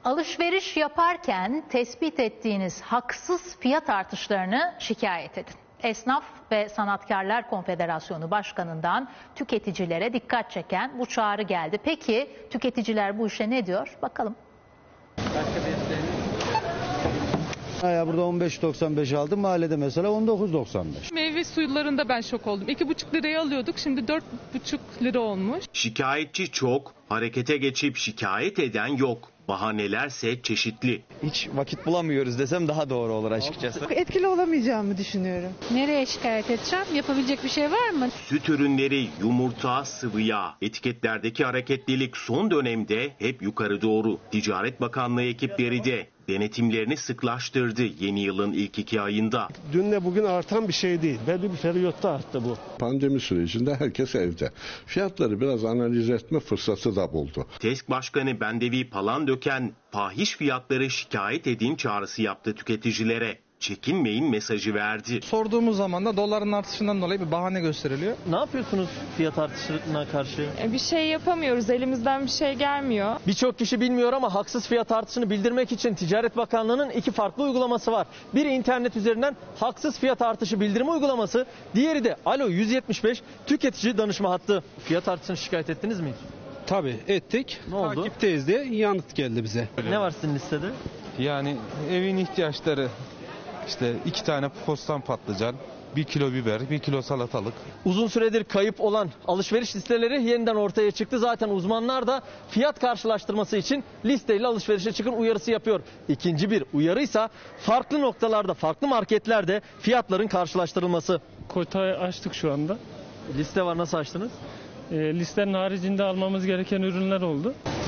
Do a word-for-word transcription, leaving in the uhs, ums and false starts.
Alışveriş yaparken tespit ettiğiniz haksız fiyat artışlarını şikayet edin. Esnaf ve Sanatkarlar Konfederasyonu Başkanı'ndan tüketicilere dikkat çeken bu çağrı geldi. Peki tüketiciler bu işe ne diyor? Bakalım. Ya burada on beş doksan beş aldım, mahallede mesela on dokuz doksan beş. Meyve suyularında ben şok oldum. iki buçuk liraya alıyorduk, şimdi dört buçuk lira olmuş. Şikayetçi çok, harekete geçip şikayet eden yok. Bahanelerse çeşitli. Hiç vakit bulamıyoruz desem daha doğru olur açıkçası. Etkili olamayacağımı düşünüyorum. Nereye şikayet edeceğim? Yapabilecek bir şey var mı? Süt ürünleri, yumurta, sıvı yağ. Etiketlerdeki hareketlilik son dönemde hep yukarı doğru. Ticaret Bakanlığı ekipleri de denetimlerini sıklaştırdı yeni yılın ilk iki ayında. Dünle bugün artan bir şey değil. Belli bir periyotta arttı bu. Pandemi sürecinde herkes evde. Fiyatları biraz analiz etme fırsatı da buldu. TESK Başkanı Bendevi Palandöken fahiş fiyatları şikayet edin çağrısı yaptı tüketicilere. Çekinmeyin mesajı verdi. Sorduğumuz zaman da doların artışından dolayı bir bahane gösteriliyor. Ne yapıyorsunuz fiyat artışına karşı? Bir şey yapamıyoruz, elimizden bir şey gelmiyor. Birçok kişi bilmiyor ama haksız fiyat artışını bildirmek için Ticaret Bakanlığı'nın iki farklı uygulaması var. Biri internet üzerinden haksız fiyat artışı bildirme uygulaması, diğeri de Alo yüz yetmiş beş tüketici danışma hattı. Fiyat artışını şikayet ettiniz mi hiç? Tabii ettik. Ne oldu? Takipteyiz diye yanıt geldi bize. Ne var sizin listede? Yani evin ihtiyaçları, işte iki tane postan patlıcan, bir kilo biber, bir kilo salatalık. Uzun süredir kayıp olan alışveriş listeleri yeniden ortaya çıktı. Zaten uzmanlar da fiyat karşılaştırması için listeyle alışverişe çıkın uyarısı yapıyor. İkinci bir uyarıysa farklı noktalarda, farklı marketlerde fiyatların karşılaştırılması. Kotayı açtık şu anda. Liste var, nasıl açtınız? E, listenin haricinde almamız gereken ürünler oldu.